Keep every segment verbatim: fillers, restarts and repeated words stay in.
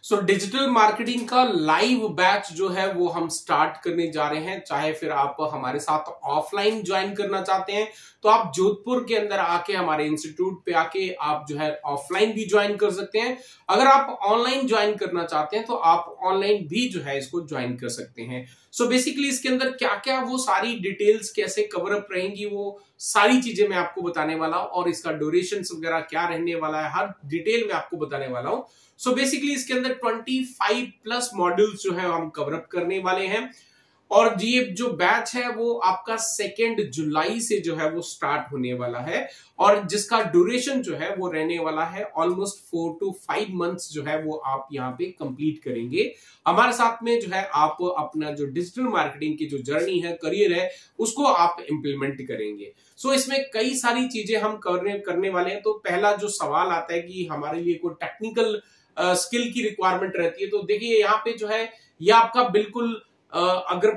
सो digital marketing का live batch जो है वो हम स्टार्ट करने जा रहे हैं। चाहे फिर आप हमारे साथ ऑफलाइन ज्वाइन करना चाहते हैं तो आप जोधपुर के अंदर आके हमारे इंस्टीट्यूट पे आके आप जो है ऑफलाइन भी ज्वाइन कर सकते हैं। अगर आप ऑनलाइन ज्वाइन करना चाहते हैं तो आप ऑनलाइन भी जो है इसको ज्वाइन कर सकते हैं। सो so बेसिकली इसके अंदर क्या क्या वो सारी डिटेल्स कैसे कवर अप रहेंगी वो सारी चीजें मैं आपको बताने वाला हूं और इसका ड्यूरेशन वगैरह क्या रहने वाला है हर डिटेल में आपको बताने वाला हूं। सो so बेसिकली इसके अंदर पच्चीस प्लस मॉड्यूल्स जो है हम कवर अप करने वाले हैं और ये जो बैच है वो आपका सेकेंड जुलाई से जो है वो स्टार्ट होने वाला है और जिसका ड्यूरेशन जो है वो रहने वाला है almost four to five months जो है वो आप यहाँ पे कंप्लीट करेंगे। हमारे साथ में जो है आप अपना जो डिजिटल मार्केटिंग की जो जर्नी है करियर है उसको आप इंप्लीमेंट करेंगे। सो so इसमें कई सारी चीजें हम करने करने वाले हैं। तो पहला जो सवाल आता है कि हमारे लिए कोई टेक्निकल स्किल uh, की रिक्वायरमेंट रहती है तो देखिए यहाँ पे जो है ये आपका बिल्कुल uh, अगर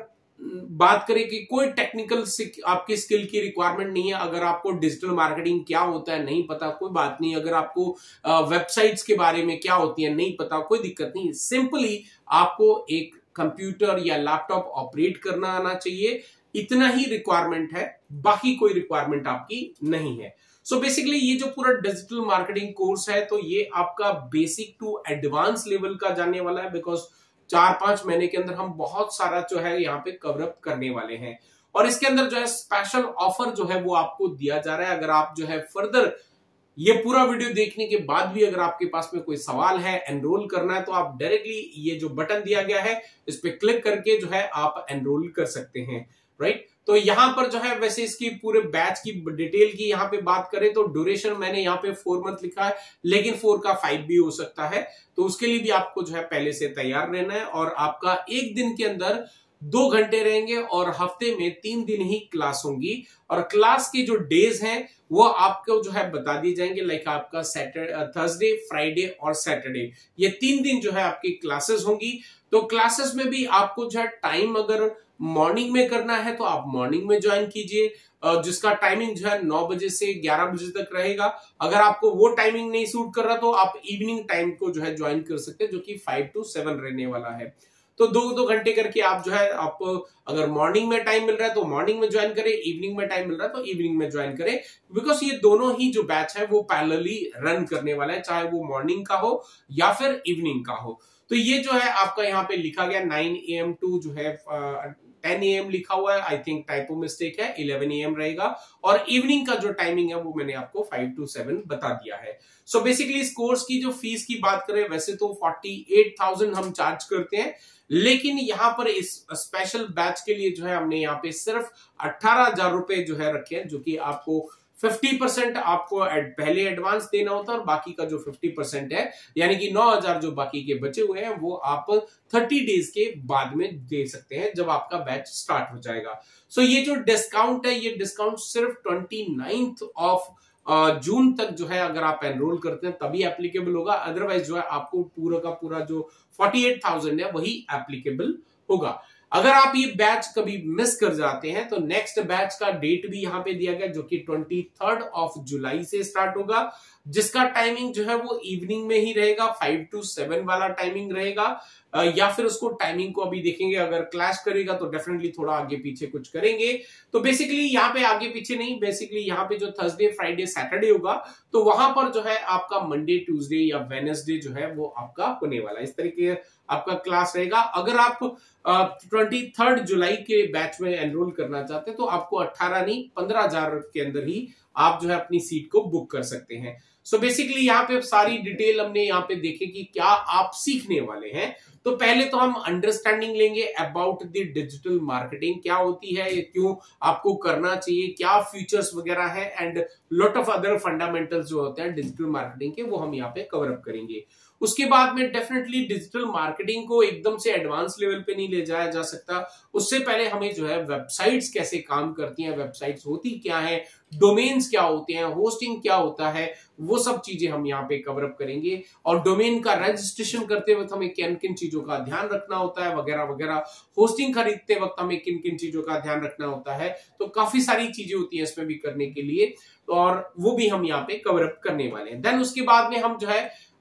बात करें कि कोई टेक्निकल आपकी स्किल की रिक्वायरमेंट नहीं है। अगर आपको डिजिटल मार्केटिंग क्या होता है नहीं पता कोई बात नहीं। अगर आपको वेबसाइट्स के बारे में क्या होती है नहीं पता कोई दिक्कत नहीं। सिंपली आपको एक कंप्यूटर या लैपटॉप ऑपरेट करना आना चाहिए, इतना ही रिक्वायरमेंट है, बाकी कोई रिक्वायरमेंट आपकी नहीं है। सो so बेसिकली ये जो पूरा डिजिटल मार्केटिंग कोर्स है तो ये आपका बेसिक टू एडवांस लेवल का जानने वाला है बिकॉज चार पांच महीने के अंदर हम बहुत सारा जो है यहाँ पे कवर अप करने वाले हैं और इसके अंदर जो है स्पेशल ऑफर जो है वो आपको दिया जा रहा है। अगर आप जो है फर्दर ये पूरा वीडियो देखने के बाद भी अगर आपके पास में कोई सवाल है एनरोल करना है तो आप डायरेक्टली ये जो बटन दिया गया है इस पे क्लिक करके जो है आप एनरोल कर सकते हैं, राइट। तो यहां पर जो है वैसे इसकी पूरे बैच की डिटेल की यहाँ पे बात करें तो ड्यूरेशन मैंने यहाँ पे फोर मंथ लिखा है लेकिन फोर का फाइव भी हो सकता है तो उसके लिए भी आपको जो है पहले से तैयार रहना है। और आपका एक दिन के अंदर दो घंटे रहेंगे और हफ्ते में तीन दिन ही क्लास होंगी और क्लास के जो डेज हैं वो आपको जो है बता दिए जाएंगे। लाइक आपका सैटरडे थर्सडे फ्राइडे और सैटरडे ये तीन दिन जो है आपकी क्लासेस होंगी। तो क्लासेस में भी आपको जो है टाइम अगर मॉर्निंग में करना है तो आप मॉर्निंग में ज्वाइन कीजिए जिसका टाइमिंग जो है नौ बजे से ग्यारह बजे तक रहेगा। अगर आपको वो टाइमिंग नहीं सूट कर रहा तो आप इवनिंग टाइम को जो है ज्वाइन कर सकते हैं जो कि फाइव टू सेवन रहने वाला है। तो दो दो घंटे करके आप जो है आप अगर मॉर्निंग में टाइम मिल रहा है तो मॉर्निंग में ज्वाइन करें, इवनिंग में टाइम मिल रहा है तो इवनिंग में ज्वाइन करें बिकॉज ये दोनों ही जो बैच है वो पैरेलली रन करने वाला है चाहे वो मॉर्निंग का हो या फिर इवनिंग का हो। तो ये जो है आपका यहाँ पे लिखा गया नाइन ए एम टू जो है टेन ए एम लिखा हुआ है, आई थिंक टाइपो मिस्टेक है, इलेवन ए एम रहेगा और इवनिंग का जो टाइमिंग है वो मैंने आपको फाइव टू सेवन बता दिया है। सो so बेसिकली इस कोर्स की जो फीस की बात करें वैसे तो फोर्टी एट थाउजेंड हम चार्ज करते हैं लेकिन यहाँ पर इस स्पेशल बैच के लिए जो है हमने यहाँ पे सिर्फ अट्ठारह हजार रुपए जो है रखे हैं जो कि आपको फिफ्टी परसेंट आपको पहले एडवांस देना होता है और बाकी का जो फिफ्टी परसेंट है यानी कि नौ हजार जो बाकी के बचे हुए हैं वो आप थर्टी डेज के बाद में दे सकते हैं जब आपका बैच स्टार्ट हो जाएगा। सो so ये जो डिस्काउंट है ये डिस्काउंट सिर्फ ट्वेंटी नाइन्थ ऑफ जून तक जो है अगर आप एनरोल करते हैं तभी एप्लीकेबल होगा। अदरवाइज जो है आपको पूरा का पूरा जो फोर्टी एट थाउजेंड है वही एप्लीकेबल होगा। अगर आप ये बैच कभी मिस कर जाते हैं तो नेक्स्ट बैच का डेट भी यहाँ पे दिया गया जो कि ट्वेंटी थर्ड ऑफ जुलाई से स्टार्ट होगा जिसका टाइमिंग जो है वो इवनिंग में ही रहेगा, फाइव टू सेवन वाला टाइमिंग रहेगा या फिर उसको टाइमिंग को अभी देखेंगे अगर क्लैश करेगा तो डेफिनेटली थोड़ा आगे पीछे कुछ करेंगे। तो बेसिकली यहाँ पे आगे पीछे नहीं, बेसिकली यहाँ पे जो थर्सडे फ्राइडे सैटरडे होगा तो वहां पर जो है आपका मंडे ट्यूसडे या वेडनेसडे जो है वो आपका होने वाला है। इस तरीके आपका क्लास रहेगा। अगर आप ट्वेंटी थर्ड जुलाई के बैच में एनरोल करना चाहते हैं तो आपको अट्ठारह नहीं पंद्रह हजार के अंदर ही आप जो है अपनी सीट को बुक कर सकते हैं। सो so बेसिकली यहाँ पे सारी डिटेल हमने यहाँ पे देखे कि क्या आप सीखने वाले हैं। तो पहले तो हम अंडरस्टैंडिंग लेंगे अबाउट द डिजिटल मार्केटिंग, क्या होती है, ये क्यों आपको करना चाहिए, क्या फीचर्स वगैरह है and lot of other fundamentals जो होते हैं डिजिटल मार्केटिंग के वो हम यहाँ पे कवर अप करेंगे। उसके बाद में डेफिनेटली डिजिटल मार्केटिंग को एकदम से एडवांस लेवल पे नहीं ले जाया जा सकता। उससे पहले हमें जो है वेबसाइट्स कैसे काम करती हैं, वेबसाइट्स होती क्या है, डोमेन्स क्या होते हैं, होस्टिंग क्या होता है, वो सब चीजें हम यहाँ पे कवर अप करेंगे। और डोमेन का रजिस्ट्रेशन करते वक्त हमें किन किन चीजों का ध्यान रखना होता है वगैरह वगैरह, होस्टिंग खरीदते वक्त हमें किन किन चीजों का ध्यान रखना होता है। तो काफी सारी चीजें होती है इसमें भी करने के लिए और वो भी हम यहाँ पे कवर अप करने वाले हैं। देन उसके बाद में हम जो है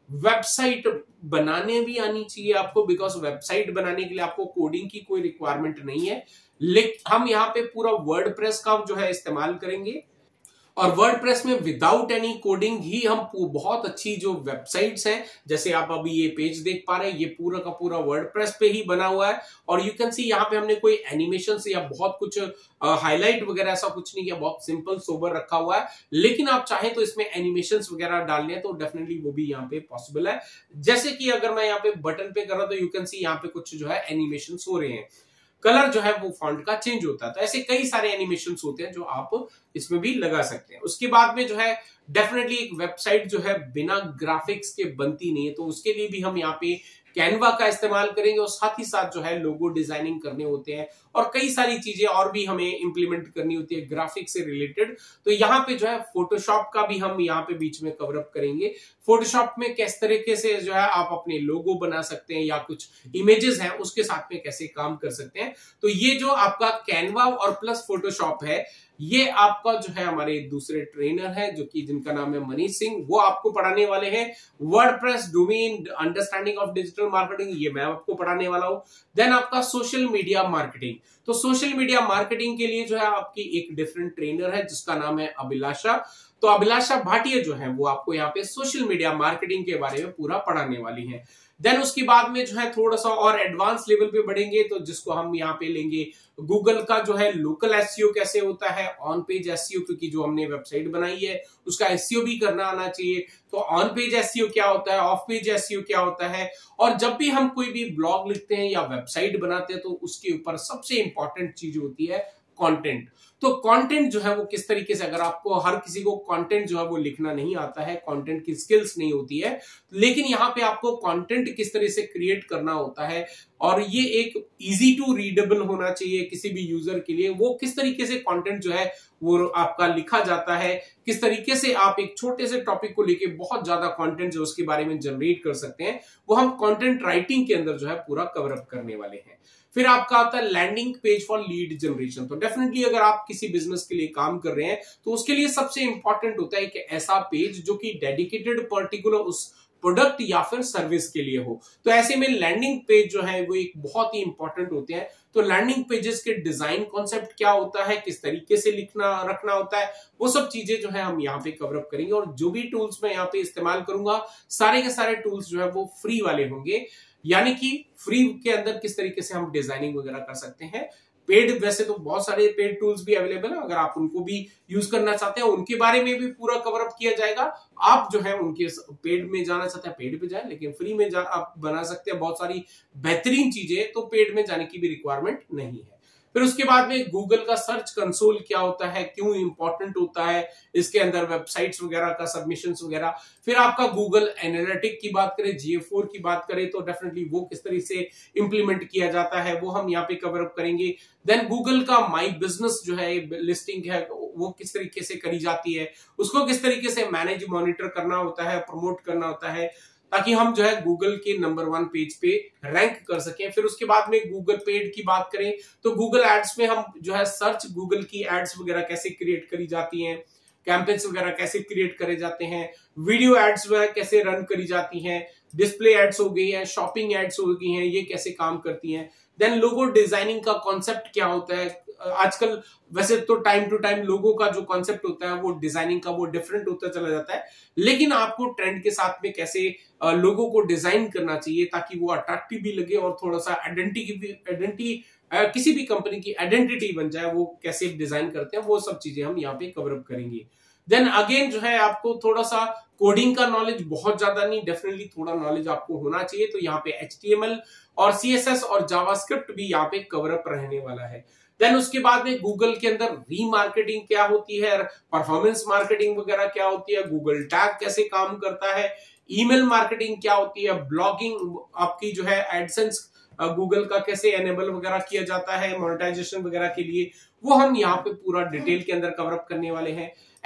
वेबसाइट बनाने भी आनी चाहिए आपको, बिकॉज वेबसाइट बनाने के लिए आपको कोडिंग की कोई रिक्वायरमेंट नहीं है, लेकिन हम यहाँ पे पूरा वर्डप्रेस का जो है इस्तेमाल करेंगे। और वर्डप्रेस में विदाउट एनी कोडिंग ही हम बहुत अच्छी जो वेबसाइट्स हैं, जैसे आप अभी ये पेज देख पा रहे हैं, ये पूरा का पूरा वर्डप्रेस पे ही बना हुआ है। और यू कैन सी यहाँ पे हमने कोई एनिमेशन या बहुत कुछ हाईलाइट uh, वगैरह ऐसा कुछ नहीं किया, बहुत सिंपल सोबर रखा हुआ है। लेकिन आप चाहें तो इसमें एनिमेशन वगैरह डालने हैं तो डेफिनेटली वो भी यहाँ पे पॉसिबल है। जैसे कि अगर मैं यहाँ पे बटन पे कर रहा हूं तो यू कैन सी यहाँ पे कुछ जो है एनिमेशन हो रहे हैं, कलर जो है वो फॉन्ट का चेंज होता है। तो ऐसे कई सारे एनिमेशंस होते हैं जो आप इसमें भी लगा सकते हैं। उसके बाद में जो है डेफिनेटली एक वेबसाइट जो है बिना ग्राफिक्स के बनती नहीं है, तो उसके लिए भी हम यहाँ पे कैनवा का इस्तेमाल करेंगे और साथ ही साथ जो है लोगो डिजाइनिंग करने होते हैं और कई सारी चीजें और भी हमें इंप्लीमेंट करनी होती है ग्राफिक्स से रिलेटेड। तो यहाँ पे जो है फोटोशॉप का भी हम यहाँ पे बीच में कवर अप करेंगे। फोटोशॉप में किस तरीके से जो है आप अपने लोगो बना सकते हैं या कुछ इमेजेस हैं उसके साथ में कैसे काम कर सकते हैं। तो ये जो आपका कैनवा और प्लस फोटोशॉप है, ये आपका जो है हमारे दूसरे ट्रेनर है जो कि जिनका नाम है मनीष सिंह, वो आपको पढ़ाने वाले हैं। WordPress, domain, understanding of digital marketing, ये मैं आपको पढ़ाने वाला हूं। देन आपका सोशल मीडिया मार्केटिंग, तो सोशल मीडिया मार्केटिंग के लिए जो है आपकी एक डिफरेंट ट्रेनर है जिसका नाम है अभिलाषा। तो अभिलाषा भाटिया जो है वो आपको यहाँ पे सोशल मीडिया मार्केटिंग के बारे में पूरा पढ़ाने वाली है। देन उसके बाद में जो है थोड़ा सा और एडवांस लेवल पे बढ़ेंगे, तो जिसको हम यहाँ पे लेंगे गूगल का जो है लोकल एसईओ कैसे होता है, ऑन पेज एसईओ, क्योंकि जो हमने वेबसाइट बनाई है उसका एसईओ भी करना आना चाहिए। तो ऑन पेज एसईओ क्या होता है, ऑफ पेज एसईओ क्या होता है, और जब भी हम कोई भी ब्लॉग लिखते हैं या वेबसाइट बनाते हैं तो उसके ऊपर सबसे इंपॉर्टेंट चीज होती है कंटेंट। तो कंटेंट जो है वो किस तरीके से, अगर आपको हर किसी को कंटेंट जो है वो लिखना नहीं आता है, कंटेंट की स्किल्स नहीं होती है, लेकिन यहाँ पे आपको कंटेंट किस तरह से क्रिएट करना होता है और ये एक इजी टू रीडेबल होना चाहिए किसी भी यूजर के लिए। वो किस तरीके से कंटेंट जो है वो आपका लिखा जाता है, किस तरीके से आप एक छोटे से टॉपिक को लेके बहुत ज्यादा कंटेंट जो उसके बारे में जनरेट कर सकते हैं, वो हम कंटेंट राइटिंग के अंदर जो है पूरा कवर अप करने वाले हैं। फिर आपका आता है landing page for lead generation. तो डेफिनेटली अगर आप किसी बिजनेस के लिए काम कर रहे हैं तो उसके लिए सबसे इंपॉर्टेंट होता है कि ऐसा पेज जो कि डेडिकेटेड पर्टिकुलर उस प्रोडक्ट या फिर सर्विस के लिए हो। तो ऐसे में लैंडिंग पेज जो है वो एक बहुत ही इंपॉर्टेंट होते हैं। तो लैंडिंग पेजेस के डिजाइन कॉन्सेप्ट क्या होता है, किस तरीके से लिखना रखना होता है, वो सब चीजें जो है हम यहाँ पे कवर अप करेंगे। और जो भी टूल्स मैं यहाँ पे इस्तेमाल करूंगा सारे के सारे टूल्स जो है वो फ्री वाले होंगे, यानी कि फ्री के अंदर किस तरीके से हम डिजाइनिंग वगैरह कर सकते हैं। पेड वैसे तो बहुत सारे पेड टूल्स भी अवेलेबल है, अगर आप उनको भी यूज करना चाहते हैं उनके बारे में भी पूरा कवर अप किया जाएगा। आप जो है उनके पेड में जाना चाहते हैं पेड पे जाए, लेकिन फ्री में जा आप बना सकते हैं बहुत सारी बेहतरीन चीजें, तो पेड में जाने की भी रिक्वायरमेंट नहीं है। फिर उसके बाद में गूगल का सर्च कंसोल क्या होता है, क्यों इंपॉर्टेंट होता है, इसके अंदर वेबसाइट्स वगैरह का सबमिशंस वगैरह। फिर आपका गूगल एनालिटिक की बात करें, जी ए फोर की बात करें तो डेफिनेटली वो किस तरह से इंप्लीमेंट किया जाता है वो हम यहाँ पे कवर अप करेंगे। देन गूगल का माई बिजनेस जो है लिस्टिंग है वो किस तरीके से करी जाती है, उसको किस तरीके से मैनेज मॉनिटर करना होता है, प्रमोट करना होता है, ताकि हम जो है गूगल के नंबर वन पेज पे रैंक कर सकें। फिर उसके बाद में गूगल पेड की बात करें तो गूगल एड्स में हम जो है सर्च गूगल की एड्स वगैरह कैसे क्रिएट करी जाती हैं, कैंपेन्स वगैरह कैसे क्रिएट करे जाते हैं, वीडियो एड्स वगैरह कैसे रन करी जाती हैं, डिस्प्ले एड्स हो गई है, शॉपिंग एड्स हो गई हैं, ये कैसे काम करती हैं। देन लोगो डिजाइनिंग का कॉन्सेप्ट क्या होता है, आजकल वैसे तो टाइम टू टाइम लोगो का जो कॉन्सेप्ट होता है वो डिजाइनिंग का वो डिफरेंट होता चला जाता है, लेकिन आपको ट्रेंड के साथ में कैसे लोगो को डिजाइन करना चाहिए ताकि वो अट्रैक्टिव भी लगे और थोड़ा सा आइडेंटिटी आइडेंटिटी किसी भी कंपनी की आइडेंटिटी बन जाए, वो कैसे डिजाइन करते हैं, वो सब चीजें हम यहाँ पे कवर अप करेंगे। देन अगेन जो है आपको थोड़ा सा कोडिंग का नॉलेज बहुत ज्यादा नहीं, डेफिनेटली थोड़ा नॉलेज आपको होना चाहिए। तो यहाँ पे एच टी एम एल और सी एस एस और जावास्क्रिप्ट भी यहाँ पे कवर अप रहने वाला है। देन उसके बाद में गूगल के अंदर रीमार्केटिंग क्या होती है, परफॉर्मेंस मार्केटिंग वगैरह क्या होती है, गूगल टैग कैसे काम करता है, ईमेल मार्केटिंग क्या होती है, ब्लॉगिंग आपकी जो है एडसेंस गूगल का कैसे एनेबल वगैरह किया जाता है मोनेटाइजेशन वगैरह के लिए, वो हम यहाँ पे पूरा डिटेल के अंदर कवर अप करने वाले हैं।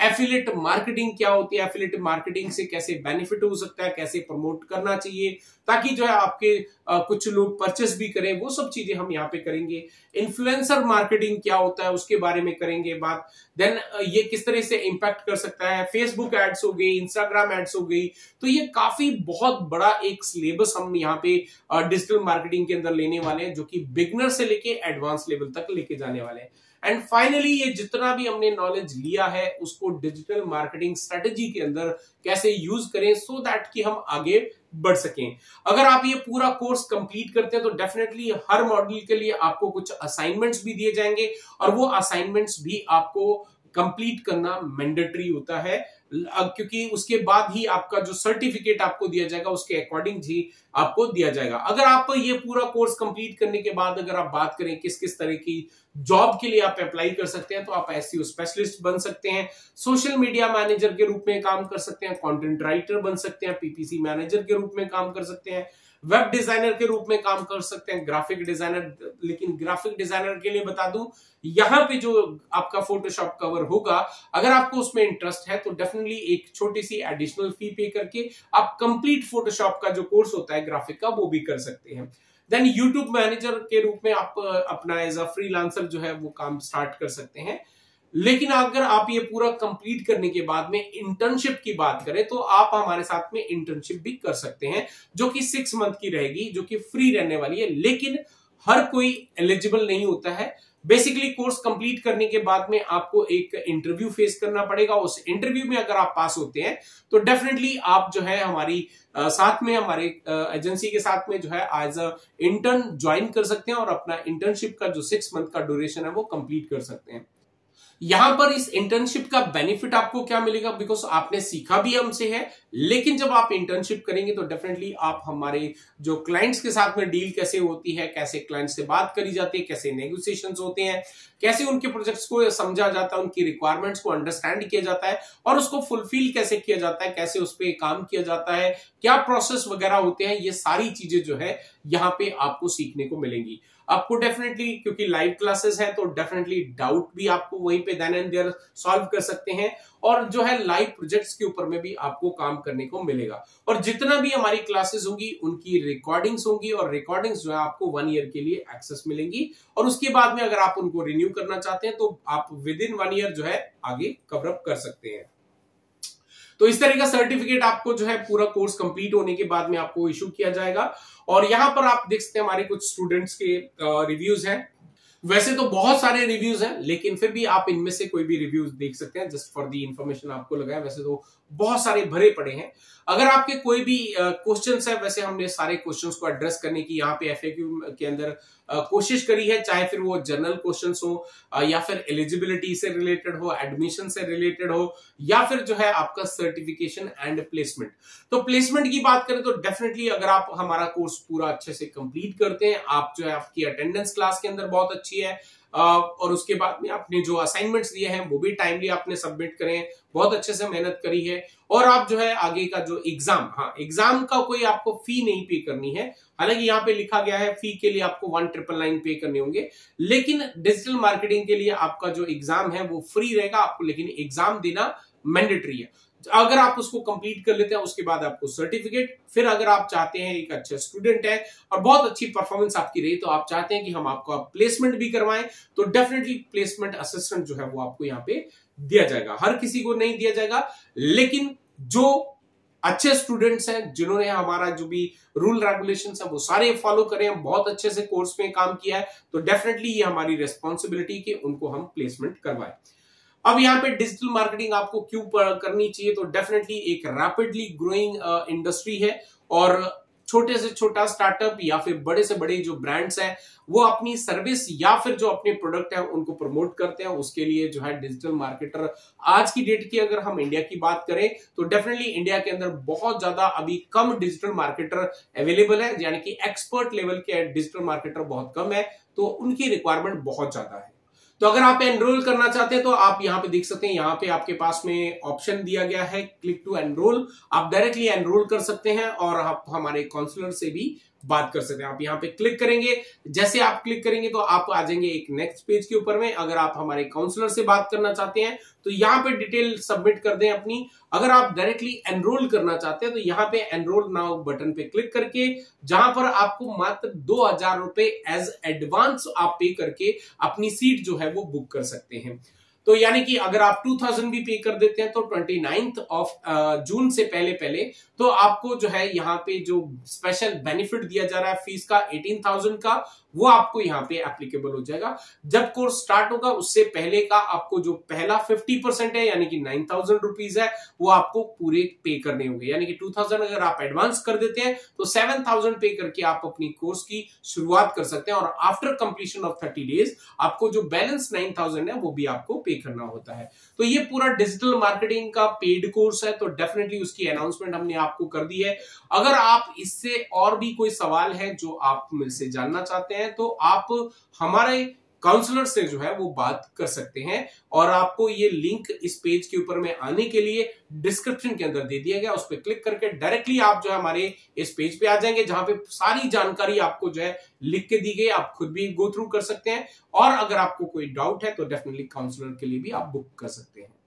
एफिलिएट मार्केटिंग क्या होती है, एफिलिएट मार्केटिंग से कैसे बेनिफिट हो सकता है, कैसे प्रमोट करना चाहिए ताकि जो है आपके आ, कुछ लोग परचेस भी करें, वो सब चीजें हम यहाँ पे करेंगे। इन्फ्लुएंसर मार्केटिंग क्या होता है उसके बारे में करेंगे बात। देन ये किस तरह से इंपैक्ट कर सकता है, फेसबुक एड्स हो गई, इंस्टाग्राम एड्स हो गई। तो ये काफी बहुत बड़ा एक सिलेबस हम यहाँ पे डिजिटल मार्केटिंग के अंदर लेने वाले हैं, जो कि बिगनर से लेके एडवांस लेवल तक लेके जाने वाले हैं। एंड फाइनली ये जितना भी हमने नॉलेज लिया है उसको डिजिटल मार्केटिंग स्ट्रेटेजी के अंदर कैसे यूज करें सो दैट कि हम आगे बढ़ सकें। अगर आप ये पूरा कोर्स कंप्लीट करते हैं तो डेफिनेटली हर मॉड्यूल के लिए आपको कुछ असाइनमेंट्स भी दिए जाएंगे और वो असाइनमेंट्स भी आपको कंप्लीट करना मैंडेटरी होता है, क्योंकि उसके बाद ही आपका जो सर्टिफिकेट आपको दिया जाएगा उसके अकॉर्डिंग ही आपको दिया जाएगा। अगर आप ये पूरा कोर्स कंप्लीट करने के बाद अगर आप बात करें किस किस तरह की जॉब के लिए आप अप्लाई कर सकते हैं, तो आप एसईओ स्पेशलिस्ट बन सकते हैं, सोशल मीडिया मैनेजर के रूप में काम कर सकते हैं, कंटेंट राइटर बन सकते हैं, पीपीसी मैनेजर के रूप में काम कर सकते हैं, वेब डिजाइनर के रूप में काम कर सकते हैं, ग्राफिक डिजाइनर। लेकिन ग्राफिक डिजाइनर के लिए बता दूं, यहां पे जो आपका फोटोशॉप कवर होगा, अगर आपको उसमें इंटरेस्ट है तो डेफिनेटली एक छोटी सी एडिशनल फी पे करके आप कंप्लीट फोटोशॉप का जो कोर्स होता है ग्राफिक का वो भी कर सकते हैं। देन यूट्यूब मैनेजर के रूप में आप अपना एज अ फ्रीलांसर जो है वो काम स्टार्ट कर सकते हैं। लेकिन अगर आप ये पूरा कंप्लीट करने के बाद में इंटर्नशिप की बात करें तो आप हमारे साथ में इंटर्नशिप भी कर सकते हैं, जो कि सिक्स मंथ की रहेगी, जो कि फ्री रहने वाली है। लेकिन हर कोई एलिजिबल नहीं होता है। बेसिकली कोर्स कंप्लीट करने के बाद में आपको एक इंटरव्यू फेस करना पड़ेगा। उस इंटरव्यू में अगर आप पास होते हैं तो डेफिनेटली आप जो है हमारी आ, साथ में हमारे एजेंसी के साथ में जो है एज अ इंटर्न ज्वाइन कर सकते हैं और अपना इंटर्नशिप का जो सिक्स मंथ का ड्यूरेशन है वो कंप्लीट कर सकते हैं। यहां पर इस इंटर्नशिप का बेनिफिट आपको क्या मिलेगा, बिकॉज आपने सीखा भी हमसे है, लेकिन जब आप इंटर्नशिप करेंगे तो डेफिनेटली आप हमारे जो क्लाइंट्स के साथ में डील कैसे होती है, कैसे क्लाइंट से बात करी जाती है, कैसे नेगोशिएशंस होते हैं, कैसे उनके प्रोजेक्ट्स को समझा जाता है, उनकी रिक्वायरमेंट्स को अंडरस्टैंड किया जाता है और उसको फुलफिल कैसे किया जाता है, कैसे उस पर काम किया जाता है, क्या प्रोसेस वगैरह होते हैं, ये सारी चीजें जो है यहाँ पे आपको सीखने को मिलेंगी। आपको डेफिनेटली, क्योंकि लाइव क्लासेस हैं तो डेफिनेटली डाउट भी आपको वहीं पे देन एंड देयर सॉल्व कर सकते हैं और जो है लाइव प्रोजेक्ट्स के ऊपर में भी आपको काम करने को मिलेगा। और जितना भी हमारी क्लासेस होंगी उनकी रिकॉर्डिंग्स होंगी और रिकॉर्डिंग्स जो है आपको वन ईयर के लिए एक्सेस मिलेंगी और उसके बाद में अगर आप उनको रिन्यू करना चाहते हैं तो आप विद इन वन ईयर जो है आगे कवर अप कर सकते हैं। तो इस तरह का सर्टिफिकेट आपको जो है पूरा कोर्स कंप्लीट होने के बाद में आपको इशू किया जाएगा। और यहां पर आप देख सकते हैं हमारे कुछ स्टूडेंट्स के रिव्यूज हैं। वैसे तो बहुत सारे रिव्यूज हैं, लेकिन फिर भी आप इनमें से कोई भी रिव्यूज देख सकते हैं, जस्ट फॉर दी इंफॉर्मेशन आपको लगा है। वैसे तो बहुत सारे भरे पड़े हैं। अगर आपके कोई भी क्वेश्चंस है, वैसे हमने सारे क्वेश्चंस को एड्रेस करने की यहाँ पे एफएक्यू के अंदर कोशिश करी है, चाहे फिर वो जनरल क्वेश्चंस हो या फिर एलिजिबिलिटी से रिलेटेड हो, एडमिशन से रिलेटेड हो या फिर जो है आपका सर्टिफिकेशन एंड प्लेसमेंट। तो प्लेसमेंट की बात करें तो डेफिनेटली अगर आप हमारा कोर्स पूरा अच्छे से कंप्लीट करते हैं, आप जो है आपकी अटेंडेंस क्लास के अंदर बहुत अच्छी है और उसके बाद में आपने जो असाइनमेंट्स दिए हैं वो भी टाइमली आपने सबमिट करें, बहुत अच्छे से मेहनत करी है और आप जो है आगे का जो एग्जाम, हाँ एग्जाम का कोई आपको फी नहीं पे करनी है। हालांकि यहाँ पे लिखा गया है फी के लिए आपको वन ट्रिपल नाइन पे करने होंगे, लेकिन डिजिटल मार्केटिंग के लिए आपका जो एग्जाम है वो फ्री रहेगा आपको, लेकिन एग्जाम देना मैंडेटरी है। अगर आप उसको कंप्लीट कर लेते हैं उसके बाद आपको सर्टिफिकेट, फिर अगर आप चाहते हैं एक अच्छे स्टूडेंट है और बहुत अच्छी परफॉर्मेंस आपकी रही तो आप चाहते हैं कि हम आपको प्लेसमेंट भी करवाएं, तो डेफिनेटली प्लेसमेंट असिस्टेंट जो है वो आपको यहाँ पे दिया जाएगा। हर किसी को नहीं दिया जाएगा, लेकिन जो अच्छे स्टूडेंट्स हैं जिन्होंने हमारा जो भी रूल रेगुलेशंस है वो सारे फॉलो करें, बहुत अच्छे से कोर्स में काम किया है, तो डेफिनेटली ये हमारी रिस्पॉन्सिबिलिटी कि उनको हम प्लेसमेंट करवाएं। अब यहाँ पे डिजिटल मार्केटिंग आपको क्यों करनी चाहिए, तो डेफिनेटली एक रैपिडली ग्रोइंग इंडस्ट्री है और छोटे से छोटा स्टार्टअप या फिर बड़े से बड़े जो ब्रांड्स हैं वो अपनी सर्विस या फिर जो अपने प्रोडक्ट है उनको प्रमोट करते हैं। उसके लिए जो है डिजिटल मार्केटर, आज की डेट की अगर हम इंडिया की बात करें तो डेफिनेटली इंडिया के अंदर बहुत ज्यादा अभी कम डिजिटल मार्केटर अवेलेबल है, यानी कि एक्सपर्ट लेवल के डिजिटल मार्केटर बहुत कम है, तो उनकी रिक्वायरमेंट बहुत ज्यादा है। तो अगर आप एनरोल करना चाहते हैं तो आप यहाँ पे देख सकते हैं, यहाँ पे आपके पास में ऑप्शन दिया गया है क्लिक टू एनरोल। आप डायरेक्टली एनरोल कर सकते हैं और आप हमारे काउंसलर से भी बात कर सकते हैं। आप यहाँ पे क्लिक करेंगे, जैसे आप क्लिक करेंगे तो आप आ जाएंगे एक नेक्स्ट पेज के ऊपर में। अगर आप हमारे काउंसलर से बात करना चाहते हैं तो यहाँ पे डिटेल सबमिट कर दें अपनी। अगर आप डायरेक्टली एनरोल करना चाहते हैं तो यहाँ पे एनरोल नाउ बटन पे क्लिक करके, जहां पर आपको मात्र दो हजार रुपए एज एडवांस आप पे करके अपनी सीट जो है वो बुक कर सकते हैं। तो यानी कि अगर आप दो हज़ार भी पे कर देते हैं तो उनतीस ऑफ जून से पहले पहले तो आपको जो है यहाँ पे जो स्पेशल बेनिफिट दिया जा रहा है फीस का अठारह हज़ार का, वो आपको यहाँ पे एप्लीकेबल हो जाएगा। जब कोर्स स्टार्ट होगा उससे पहले का आपको जो पहला पचास परसेंट है यानी कि नौ हज़ार रुपीज है वो आपको पूरे पे करने होंगे। यानी कि दो हज़ार अगर आप एडवांस कर देते हैं तो सात हज़ार पे करके आप अपनी कोर्स की शुरुआत कर सकते हैं और आफ्टर कंप्लीशन ऑफ तीस डेज आपको जो बैलेंस नौ हज़ार है वो भी आपको पे करना होता है। तो ये पूरा डिजिटल मार्केटिंग का पेड कोर्स है, तो डेफिनेटली उसकी अनाउंसमेंट हमने आपको कर दी है। अगर आप इससे और भी कोई सवाल है जो आप मेरे से जानना चाहते हैं तो आप हमारे काउंसलर से जो है वो बात कर सकते हैं और आपको ये लिंक इस पेज के ऊपर में आने के लिए डिस्क्रिप्शन के अंदर दे दिया गया। उस पर क्लिक करके डायरेक्टली आप जो है हमारे इस पेज पे आ जाएंगे जहां पे सारी जानकारी आपको जो है लिख के दी गई, आप खुद भी गो थ्रू कर सकते हैं। और अगर आपको कोई डाउट है तो डेफिनेटली काउंसलर के लिए भी आप बुक कर सकते हैं।